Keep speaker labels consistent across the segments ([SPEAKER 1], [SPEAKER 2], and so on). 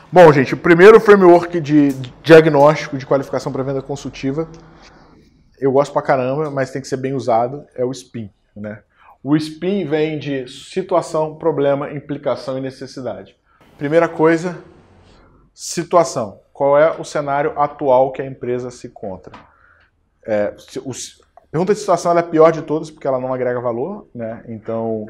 [SPEAKER 1] Bom, gente, o primeiro framework de diagnóstico de qualificação para venda consultiva, eu gosto pra caramba, mas tem que ser bem usado, é o SPIN, né? O SPIN vem de situação, problema, implicação e necessidade. Primeira coisa, situação. Qual é o cenário atual que a empresa se encontra? A pergunta de situação ela é a pior de todas, porque ela não agrega valor, né? Então,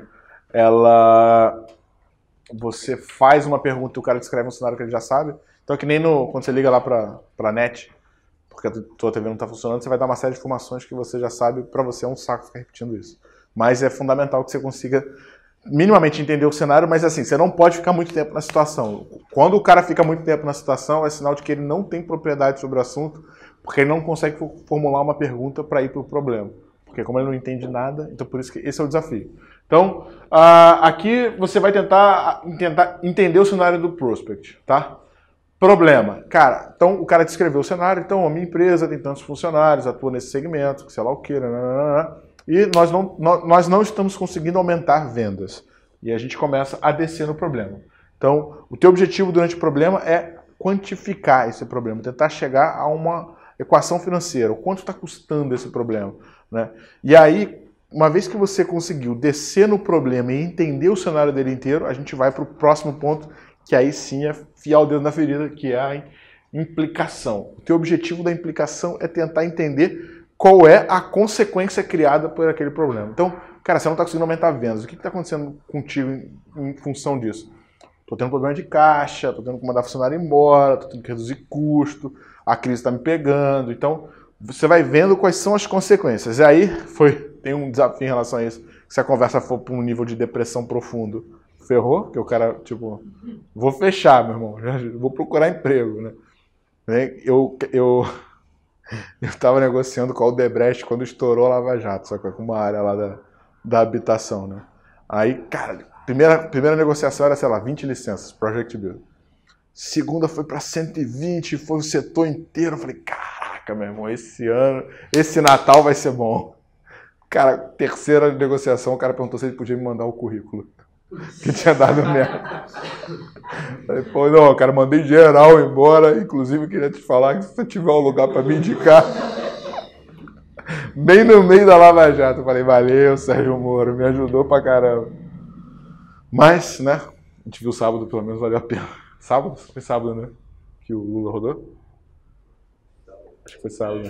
[SPEAKER 1] você faz uma pergunta e o cara descreve um cenário que ele já sabe. Então é que nem quando você liga lá para a net, porque a tua TV não está funcionando, você vai dar uma série de informações que você já sabe, para você é um saco ficar repetindo isso. Mas é fundamental que você consiga minimamente entender o cenário, mas assim, você não pode ficar muito tempo na situação. Quando o cara fica muito tempo na situação, é sinal de que ele não tem propriedade sobre o assunto, porque ele não consegue formular uma pergunta para ir para o problema. Porque como ele não entende nada, então por isso que esse é o desafio. Então, aqui você vai tentar entender o cenário do prospect, tá? Problema. Cara, então o cara descreveu o cenário, então a minha empresa tem tantos funcionários, atua nesse segmento, sei lá o que, e nós não estamos conseguindo aumentar vendas. E a gente começa a descer no problema. Então, o teu objetivo durante o problema é quantificar esse problema, tentar chegar a uma equação financeira, o quanto está custando esse problema, né? E aí, uma vez que você conseguiu descer no problema e entender o cenário dele inteiro, a gente vai para o próximo ponto, que aí sim é fiar o dedo na ferida, que é a implicação. O teu objetivo da implicação é tentar entender qual é a consequência criada por aquele problema. Então, cara, você não está conseguindo aumentar vendas. O que está acontecendo contigo em função disso? Estou tendo problema de caixa, estou tendo que mandar funcionário embora, estou tendo que reduzir custo, a crise está me pegando. Então, você vai vendo quais são as consequências. E aí, tem um desafio em relação a isso. Se a conversa for para um nível de depressão profundo, ferrou, que o cara, tipo, vou fechar, meu irmão, vou procurar emprego, né? Eu estava negociando com a Odebrecht quando estourou a Lava Jato, só que com uma área lá da habitação, né? Aí, cara, primeira negociação era, sei lá, 20 licenças, Project Build. Segunda foi para 120, foi o setor inteiro. Eu falei, caraca, meu irmão, esse Natal vai ser bom. Cara, terceira negociação, o cara perguntou se ele podia me mandar o currículo. Que tinha dado merda. Falei, pô, não, cara, mandei geral embora. Inclusive, eu queria te falar que se você tiver um lugar para me indicar, bem no meio da Lava Jato. Eu falei, valeu, Sérgio Moro, me ajudou pra caramba. Mas, né, a gente viu sábado, pelo menos valeu a pena. Sábado? Foi sábado, né? Que o Lula rodou? Acho que foi sábado.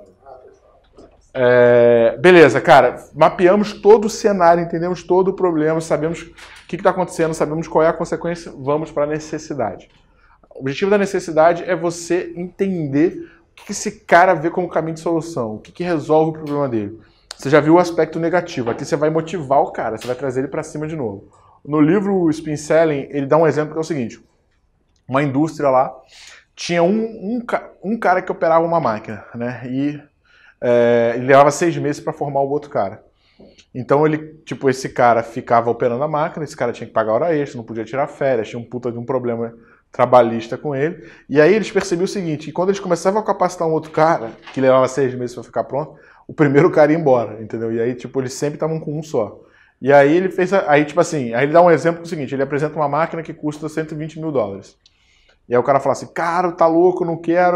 [SPEAKER 1] Beleza, cara, mapeamos todo o cenário, entendemos todo o problema, sabemos o que está acontecendo, sabemos qual é a consequência, vamos para a necessidade. O objetivo da necessidade é você entender o que esse cara vê como caminho de solução, o que resolve o problema dele. Você já viu o aspecto negativo, aqui você vai motivar o cara, você vai trazer ele para cima de novo. No livro Spin Selling, ele dá um exemplo que é o seguinte, uma indústria lá, tinha um cara que operava uma máquina, né, e ele levava 6 meses para formar o outro cara. Então esse cara ficava operando a máquina, esse cara tinha que pagar hora extra, não podia tirar férias, tinha um puta de um problema trabalhista com ele. E aí eles percebiam o seguinte, que quando eles começavam a capacitar um outro cara, que levava 6 meses para ficar pronto, o primeiro cara ia embora, entendeu? E aí, eles sempre estavam com um só. E aí ele fez, aí ele dá um exemplo do seguinte, ele apresenta uma máquina que custa $120 mil. E aí o cara fala assim, cara, tá louco, não quero,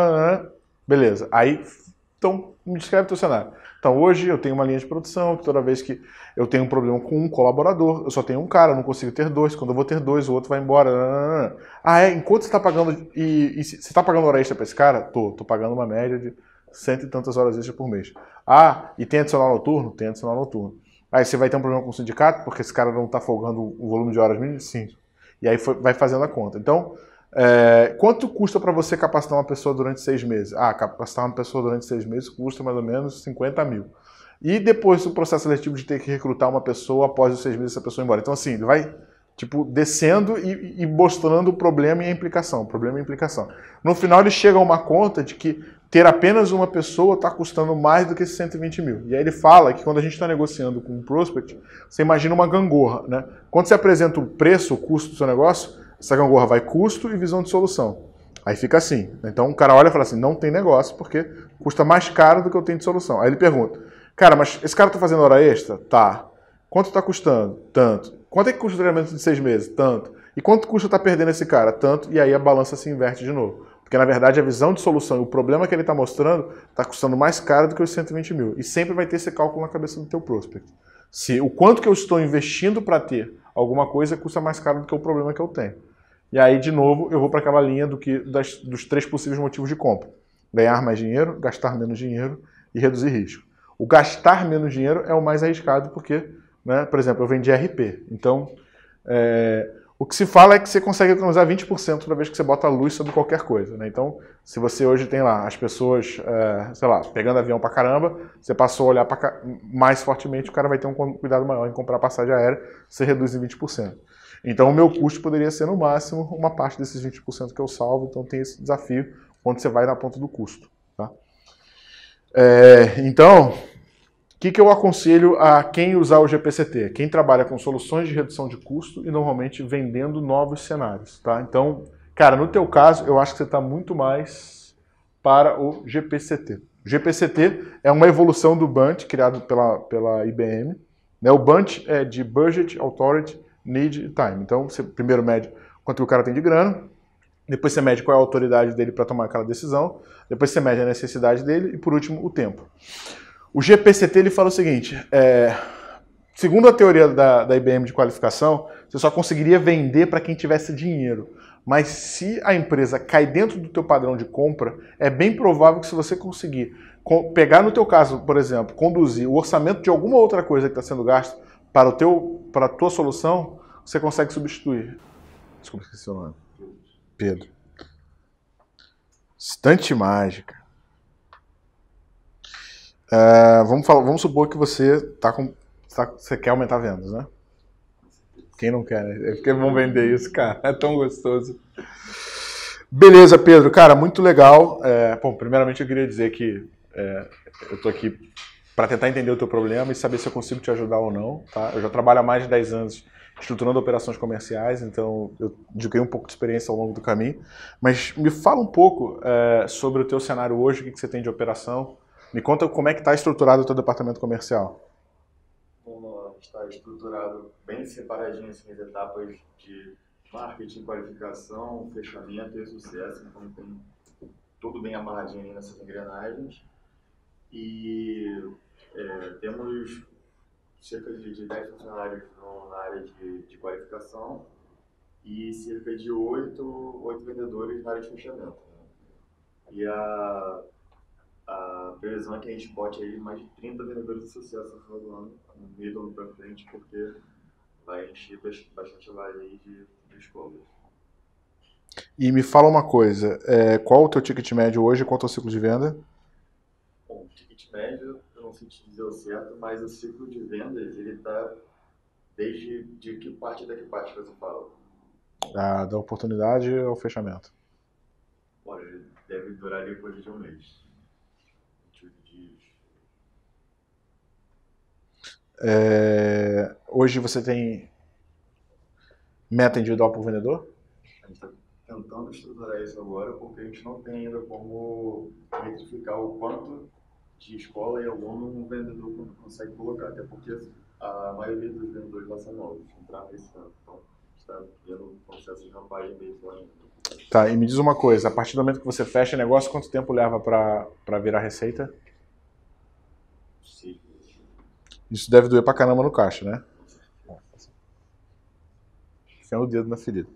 [SPEAKER 1] beleza. Aí, então, me descreve o teu cenário. Então, hoje eu tenho uma linha de produção que toda vez que eu tenho um problema com um colaborador, eu só tenho um cara, eu não consigo ter dois. Quando eu vou ter dois, o outro vai embora. Enquanto você está pagando, e você está pagando hora extra para esse cara? Tô pagando uma média de 100 e tantas horas extras por mês. E tem adicional noturno? Tem adicional noturno. Aí você vai ter um problema com o sindicato, porque esse cara não está folgando o volume de horas mínimo? Sim. E aí vai fazendo a conta. Então, quanto custa para você capacitar uma pessoa durante 6 meses? Capacitar uma pessoa durante 6 meses custa mais ou menos 50 mil. E depois do processo seletivo de ter que recrutar uma pessoa após os 6 meses essa pessoa ir embora. Então assim, ele vai descendo e mostrando o problema e a implicação. Problema e implicação. No final ele chega a uma conta de que ter apenas uma pessoa está custando mais do que esses 120 mil. E aí ele fala que quando a gente está negociando com um prospect, você imagina uma gangorra, né? Quando você apresenta o preço, o custo do seu negócio, essa gangorra vai custo e visão de solução. Aí fica assim. Então o cara olha e fala assim, não tem negócio porque custa mais caro do que eu tenho de solução. Aí ele pergunta, cara, mas esse cara está fazendo hora extra? Tá. Quanto está custando? Tanto. Quanto é que custa o treinamento de 6 meses? Tanto. E quanto custa estar perdendo esse cara? Tanto, e aí a balança se inverte de novo. Porque, na verdade, a visão de solução e o problema que ele está mostrando está custando mais caro do que os 120 mil. E sempre vai ter esse cálculo na cabeça do teu prospect. Se o quanto que eu estou investindo para ter alguma coisa custa mais caro do que o problema que eu tenho. E aí, de novo, eu vou para aquela linha dos 3 possíveis motivos de compra. Ganhar mais dinheiro, gastar menos dinheiro e reduzir risco. O gastar menos dinheiro é o mais arriscado porque, né, por exemplo, eu vendi RP. Então, o que se fala é que você consegue economizar 20% toda vez que você bota a luz sobre qualquer coisa, né? Então, se você hoje tem lá as pessoas, sei lá, pegando avião pra caramba, você passou a olhar mais fortemente, o cara vai ter um cuidado maior em comprar passagem aérea, você reduz em 20%. Então, o meu custo poderia ser, no máximo, uma parte desses 20% que eu salvo, então tem esse desafio, onde você vai na ponta do custo, tá? Então, o que eu aconselho a quem usar o GPCT? Quem trabalha com soluções de redução de custo e normalmente vendendo novos cenários, tá? Então, cara, no teu caso, eu acho que você está muito mais para o GPCT. O GPCT é uma evolução do BUNT, criado pela IBM. Né? O BUNT é de Budget, Authority, Need e Time. Então, você primeiro mede quanto o cara tem de grana, depois você mede qual é a autoridade dele para tomar aquela decisão, depois você mede a necessidade dele e, por último, o tempo. O GPCT ele fala o seguinte, segundo a teoria da IBM de qualificação, você só conseguiria vender para quem tivesse dinheiro. Mas se a empresa cai dentro do teu padrão de compra, é bem provável que se você conseguir pegar no teu caso, por exemplo, conduzir o orçamento de alguma outra coisa que está sendo gasto para a tua solução, você consegue substituir. Desculpa, esqueci o nome. Pedro. Estante mágica. Vamos supor que você você quer aumentar vendas, né? Quem não quer, né? É porque vão vender isso, cara. É tão gostoso. Beleza, Pedro. Cara, muito legal. Bom, primeiramente eu queria dizer que eu tô aqui para tentar entender o teu problema e saber se eu consigo te ajudar ou não, tá? Eu já trabalho há mais de 10 anos estruturando operações comerciais, então eu adquiri um pouco de experiência ao longo do caminho. Mas me fala um pouco sobre o teu cenário hoje, o que você tem de operação. Me conta como é que está estruturado o teu departamento comercial.
[SPEAKER 2] Bom, está estruturado bem separadinho assim, as etapas de marketing, qualificação, fechamento e sucesso. Então tem tudo bem amarradinho ali nessas engrenagens. E temos cerca de 10 funcionários na área de qualificação e cerca de 8 vendedores na área de fechamento. Né? E a previsão é que a gente bote aí mais de 30 vendedores de sucesso no final do ano, no meio do ano para frente, porque vai encher bastante a vaga aí de escolas.
[SPEAKER 1] E me fala uma coisa, qual o teu ticket médio hoje e qual é o teu ciclo de venda?
[SPEAKER 2] Bom, o ticket médio, eu não sei te dizer o certo, mas o ciclo de vendas, ele está desde de que parte da que parte que você fala?
[SPEAKER 1] Da oportunidade ao fechamento.
[SPEAKER 2] Olha, ele deve durar ali coisa de um mês.
[SPEAKER 1] Hoje você tem meta individual por vendedor?
[SPEAKER 2] A gente está tentando estruturar isso agora porque a gente não tem ainda como metrificar o quanto de escola e aluno um vendedor consegue colocar, até porque a maioria dos vendedores lá são novos, entraram nesse ano. Então, a gente está vendo o processo de rampagem deles lá ainda.
[SPEAKER 1] Tá, e me diz uma coisa, a partir do momento que você fecha o negócio, quanto tempo leva para virar receita?
[SPEAKER 2] Sim.
[SPEAKER 1] Isso deve doer pra caramba no caixa, né? Enfiando o dedo na ferida.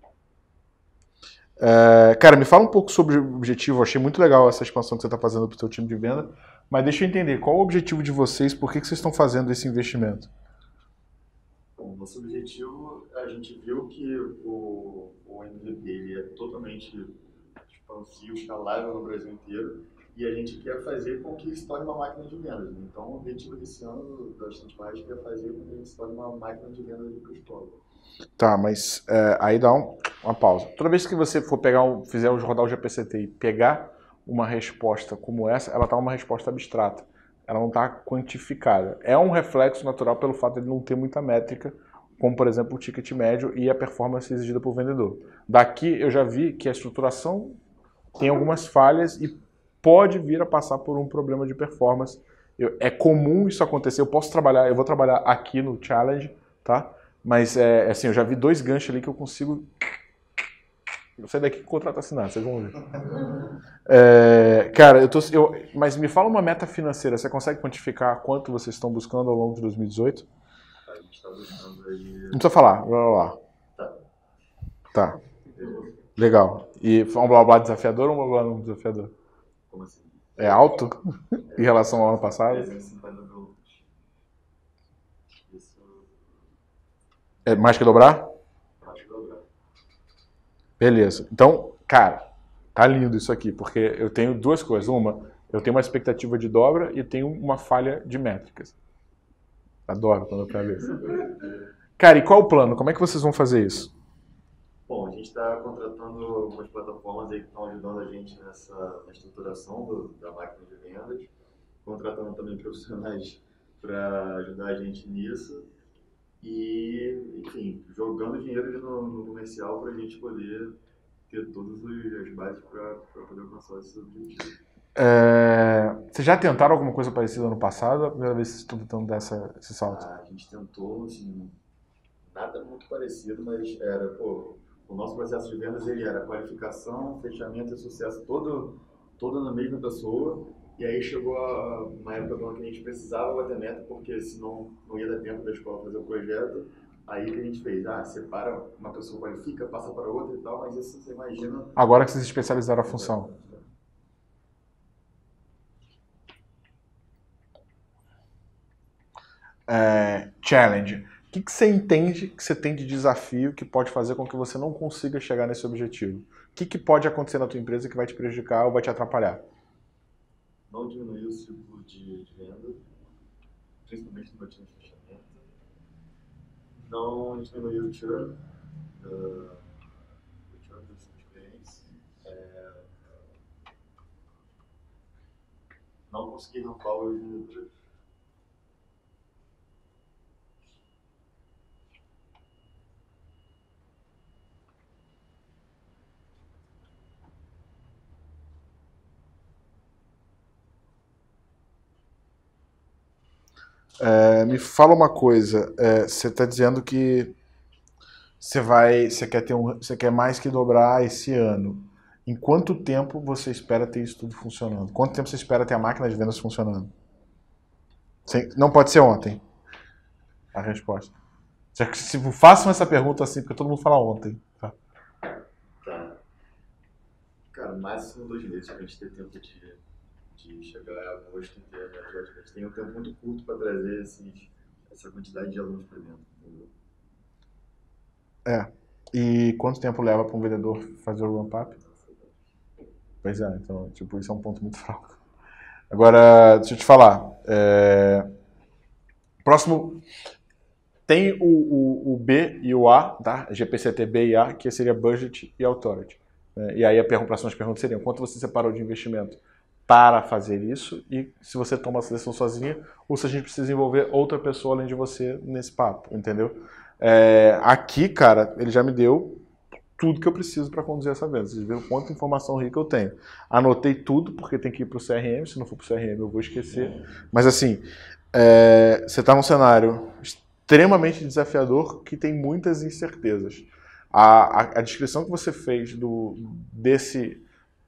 [SPEAKER 1] Cara, me fala um pouco sobre o objetivo. Eu achei muito legal essa expansão que você está fazendo para o seu time de venda, mas deixa eu entender, qual o objetivo de vocês, por que vocês estão fazendo esse investimento?
[SPEAKER 2] Bom, nosso objetivo, a gente viu que o MVP ele é totalmente expansivo, escalável no Brasil inteiro, e a gente quer fazer com que se torne uma máquina de vendas. Então, o objetivo desse ano da Estante Mágica é fazer com que a gente se torne uma máquina de vendas para a escola.
[SPEAKER 1] Tá, mas aí dá uma pausa. Toda vez que você for fizer rodar o GPCT e pegar uma resposta como essa, ela tá uma resposta abstrata. Ela não está quantificada. É um reflexo natural pelo fato de não ter muita métrica, como, por exemplo, o ticket médio e a performance exigida por vendedor. Daqui eu já vi que a estruturação tem algumas falhas e pode vir a passar por um problema de performance. É comum isso acontecer. Eu vou trabalhar aqui no Challenge, tá? Mas, assim, eu já vi 2 ganchos ali que eu consigo... Eu saio daqui com o contrato assinado, vocês vão ver. Cara, mas me fala uma meta financeira. Você consegue quantificar quanto vocês estão buscando ao longo de 2018?
[SPEAKER 2] A gente está buscando aí.
[SPEAKER 1] Não precisa falar, blá blá blá. Tá. Legal. E foi um blá blá desafiador ou um blá blá não desafiador?
[SPEAKER 2] Como assim?
[SPEAKER 1] É alto em relação ao ano passado?
[SPEAKER 2] 350 mil. Isso.
[SPEAKER 1] É mais que dobrar?
[SPEAKER 2] Mais que dobrar.
[SPEAKER 1] Beleza. Então, cara, tá lindo isso aqui, porque eu tenho 2 coisas. Uma, eu tenho uma expectativa de dobra e tenho uma falha de métricas. Adoro quando eu pego isso. Cara, e qual o plano? Como é que vocês vão fazer isso?
[SPEAKER 2] Bom, a gente está contratando algumas plataformas aí que estão ajudando a gente na estruturação da máquina de vendas, contratando também profissionais para ajudar a gente nisso e, enfim, jogando dinheiro no comercial para a gente poder ter todas as bases para poder alcançar esses objetivos.
[SPEAKER 1] Vocês já tentaram alguma coisa parecida no passado ou é a primeira vez que vocês estão tentando dar esse salto?
[SPEAKER 2] A gente tentou, assim, nada muito parecido, mas era, o nosso processo de vendas ele era qualificação, fechamento e sucesso todo na mesma pessoa. E aí chegou uma época do ano que a gente precisava bater meta, porque senão não ia dar tempo da escola fazer o projeto. Aí que a gente fez, separa, uma pessoa qualifica, passa para outra e tal, mas isso você imagina...
[SPEAKER 1] Agora que vocês especializaram a função. Challenge. O que você entende que você tem de desafio que pode fazer com que você não consiga chegar nesse objetivo? O que pode acontecer na tua empresa que vai te prejudicar ou vai te atrapalhar?
[SPEAKER 2] Não diminuir o ciclo de venda, principalmente no meu time de fechamento. Não diminuir o churn dos clientes. Não conseguir rampar os vendedores.
[SPEAKER 1] Me fala uma coisa, você está dizendo que você quer mais que dobrar esse ano. Em quanto tempo você espera ter isso tudo funcionando? Quanto tempo você espera ter a máquina de vendas funcionando? Não pode ser ontem. A resposta. Se façam essa pergunta assim, porque todo mundo fala ontem. Tá.
[SPEAKER 2] Cara, máximo 2 meses para a gente ter tempo de chegar a agosto e ter a gente tem um tempo muito curto para trazer essa quantidade de alunos para dentro. Entendeu?
[SPEAKER 1] E quanto tempo leva para um vendedor fazer o ramp-up? Pois é, então, isso é um ponto muito fraco. Agora, deixa eu te falar. Próximo, tem o B e o A, tá? GPCT B e A, que seria Budget e Authority. E aí as próximas perguntas seriam, quanto você separou de investimento para fazer isso e se você toma a seleção sozinha ou se a gente precisa envolver outra pessoa além de você nesse papo, entendeu? Aqui, cara, ele já me deu tudo que eu preciso para conduzir essa venda. Vocês viram quanta informação rica eu tenho. Anotei tudo, porque tem que ir para o CRM, se não for para o CRM eu vou esquecer. Mas assim, você está num cenário extremamente desafiador que tem muitas incertezas. A descrição que você fez desse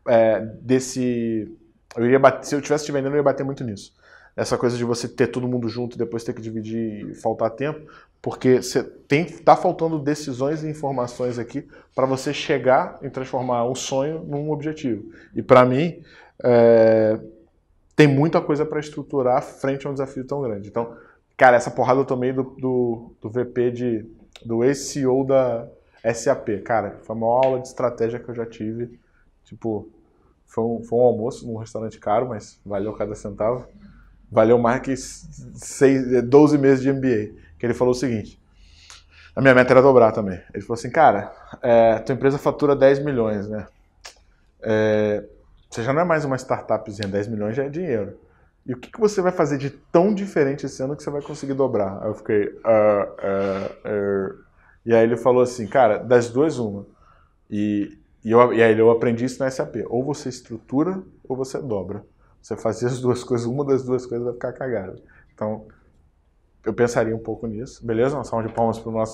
[SPEAKER 1] se eu estivesse te vendendo, eu ia bater muito nisso. Essa coisa de você ter todo mundo junto e depois ter que dividir e faltar tempo, porque tá faltando decisões e informações aqui para você chegar e transformar um sonho num objetivo. E para mim, tem muita coisa para estruturar frente a um desafio tão grande. Então, cara, essa porrada eu tomei do VP do ex-CEO da SAP. Cara, foi a maior aula de estratégia que eu já tive. Foi um almoço num restaurante caro, mas valeu cada centavo. Valeu mais que 12 meses de MBA. Que ele falou o seguinte, a minha meta era dobrar também. Ele falou assim, cara, tua empresa fatura 10 milhões, né? Você já não é mais uma startupzinha, 10 milhões já é dinheiro. E o que você vai fazer de tão diferente esse ano que você vai conseguir dobrar? Aí eu fiquei... E aí ele falou assim, cara, das duas, uma. E aí eu aprendi isso na SAP. Ou você estrutura, ou você dobra. Você fazer as duas coisas, uma das duas coisas vai ficar cagada. Então, Eu pensaria um pouco nisso, beleza? Uma salva de palmas para o nosso...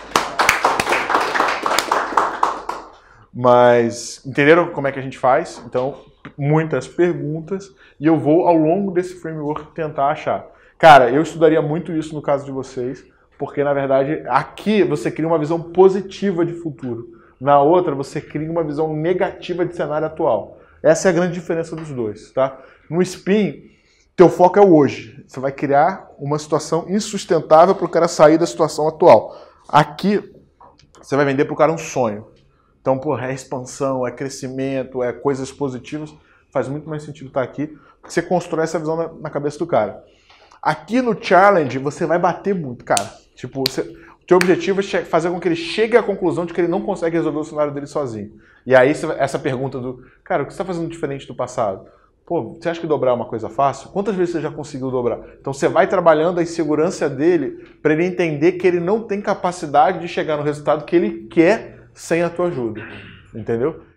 [SPEAKER 1] Mas entenderam como é que a gente faz? Então, muitas perguntas e eu vou, ao longo desse framework, tentar achar. Cara, eu estudaria muito isso no caso de vocês, porque, na verdade, aqui você cria uma visão positiva de futuro. Na outra, você cria uma visão negativa de cenário atual. Essa é a grande diferença dos dois, tá? No Spin, teu foco é o hoje. Você vai criar uma situação insustentável para o cara sair da situação atual. Aqui, você vai vender para o cara um sonho. Então, é expansão, é crescimento, é coisas positivas. Faz muito mais sentido estar aqui, porque você constrói essa visão na cabeça do cara. Aqui no Challenge, você vai bater muito, cara. Tipo, o teu objetivo é fazer com que ele chegue à conclusão de que ele não consegue resolver o cenário dele sozinho. E aí, essa pergunta do, cara, o que você está fazendo diferente do passado? Pô, você acha que dobrar é uma coisa fácil? Quantas vezes você já conseguiu dobrar? Então, você vai trabalhando a insegurança dele para ele entender que ele não tem capacidade de chegar no resultado que ele quer sem a tua ajuda, entendeu?